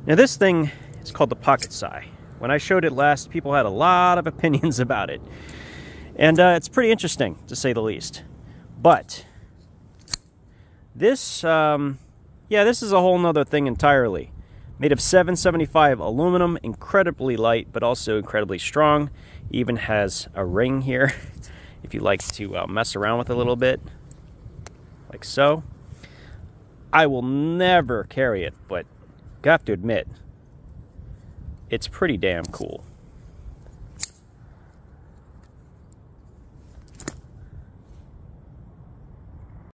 Now this thing is called the Pocket Sai. When I showed it last, people had a lot of opinions about it. And it's pretty interesting, to say the least. But this, yeah, this is a whole nother thing entirely. Made of 775 aluminum, incredibly light, but also incredibly strong. Even has a ring here, if you like to mess around with it a little bit, like so. I will never carry it, but I have to admit, it's pretty damn cool.